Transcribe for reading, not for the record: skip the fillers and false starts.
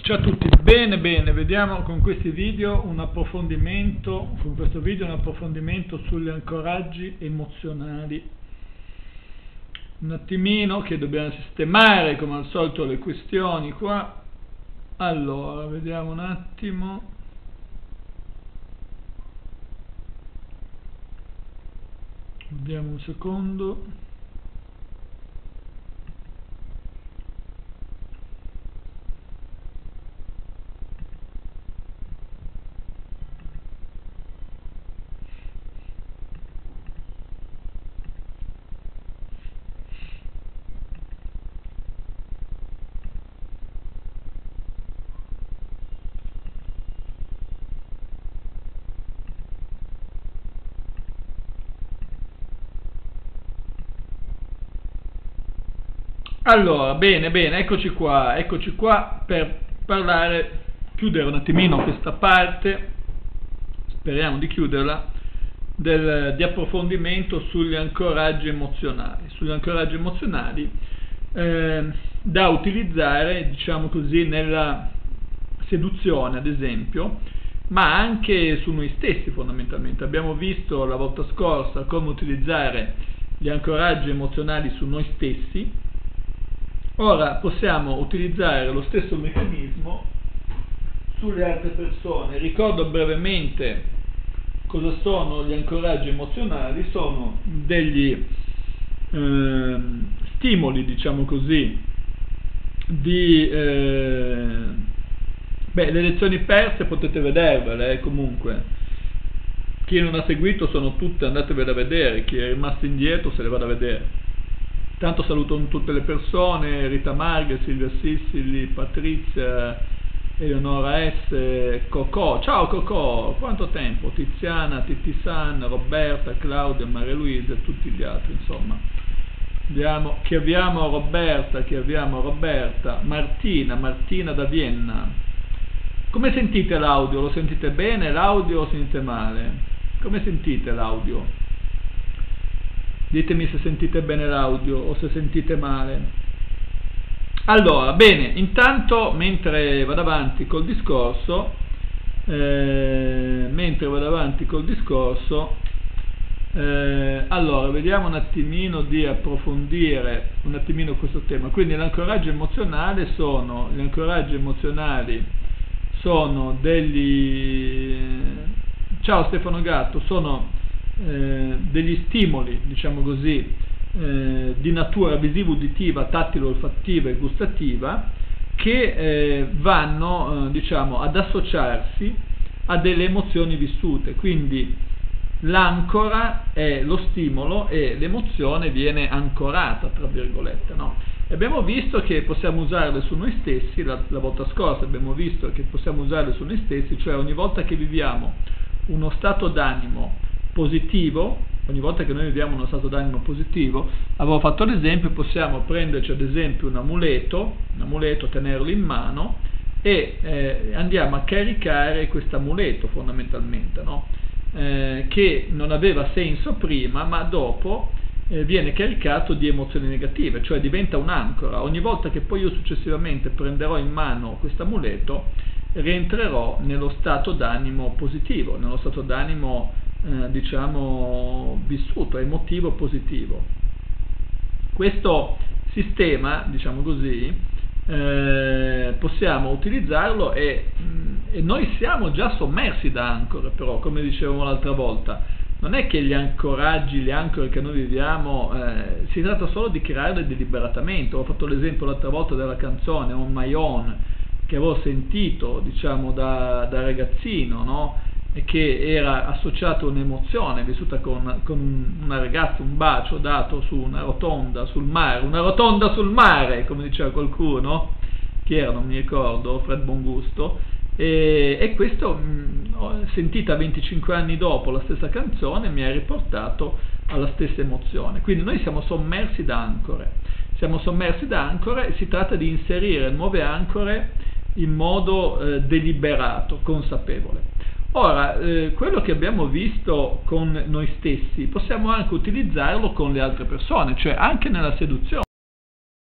Ciao a tutti, bene, vediamo con questi video un approfondimento, sugli ancoraggi emozionali. Un attimino che dobbiamo sistemare come al solito le questioni qua. Allora, vediamo un attimo. Vediamo un secondo. Allora, bene, eccoci qua per chiudere un attimino questa parte, speriamo di chiuderla, di approfondimento sugli ancoraggi emozionali, da utilizzare, diciamo così, nella seduzione, ad esempio, ma anche su noi stessi fondamentalmente. Abbiamo visto la volta scorsa come utilizzare gli ancoraggi emozionali su noi stessi. Ora possiamo utilizzare lo stesso meccanismo sulle altre persone. Ricordo brevemente cosa sono gli ancoraggi emozionali. Sono degli stimoli, diciamo così, le lezioni perse potete vedervele, comunque. Chi non ha seguito sono tutte, andatevele a vedere, chi è rimasto indietro se le vada a vedere. Tanto saluto tutte le persone, Rita Marga, Silvia Sissili, Patrizia, Eleonora S, Cocò, ciao Cocò, quanto tempo, Tiziana, Titisan, Roberta, Claudia, Maria Luisa e tutti gli altri, insomma. Vediamo chi abbiamo Roberta, Martina da Vienna. Come sentite l'audio? Lo sentite bene l'audio o sentite male? Come sentite l'audio? Ditemi se sentite bene l'audio o se sentite male. Allora, bene, intanto mentre vado avanti col discorso, allora vediamo un attimino di approfondire un attimino questo tema. Quindi gli ancoraggi emozionali sono degli, ciao Stefano Gatto, sono degli stimoli, diciamo così, di natura visiva, uditiva, tattile, olfattiva e gustativa, che vanno diciamo ad associarsi a delle emozioni vissute. Quindi l'ancora è lo stimolo e l'emozione viene ancorata, tra virgolette, no? E abbiamo visto che possiamo usarle su noi stessi. La volta scorsa abbiamo visto che possiamo usarle su noi stessi, cioè ogni volta che viviamo uno stato d'animo positivo, ogni volta che noi viviamo uno stato d'animo positivo, avevo fatto l'esempio, possiamo prenderci ad esempio un amuleto, tenerlo in mano e andiamo a caricare questo amuleto fondamentalmente, no? Che non aveva senso prima, ma dopo viene caricato di emozioni negative, cioè diventa un'ancora. Ogni volta che poi io successivamente prenderò in mano questo amuleto, rientrerò nello stato d'animo positivo, nello stato d'animo diciamo vissuto, emotivo positivo. Questo sistema, diciamo così, possiamo utilizzarlo e noi siamo già sommersi da ancore. Però, come dicevamo l'altra volta, non è che gli ancoraggi, le ancore che noi viviamo, si tratta solo di crearle deliberatamente. Ho fatto l'esempio l'altra volta della canzone On My Own, che avevo sentito, diciamo, da ragazzino, no? E che era associato a un'emozione vissuta con una ragazza, un bacio dato su una rotonda sul mare, come diceva qualcuno, chi era, non mi ricordo, Fred Bongusto, e questo, sentita 25 anni dopo la stessa canzone, mi ha riportato alla stessa emozione. Quindi noi siamo sommersi da ancore, e si tratta di inserire nuove ancore in modo deliberato, consapevole. Ora, quello che abbiamo visto con noi stessi possiamo anche utilizzarlo con le altre persone, cioè anche nella seduzione.